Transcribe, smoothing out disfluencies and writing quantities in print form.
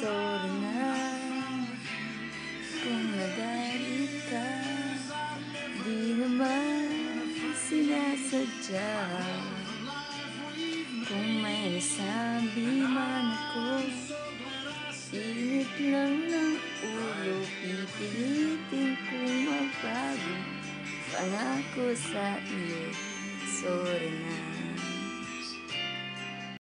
Sorry na kung nagalit ka, di naman sinasadya. Kung may nasabi man ako, init lang ng ulo, pipilitin kong magbago. Pangako sa iyo, sorry na.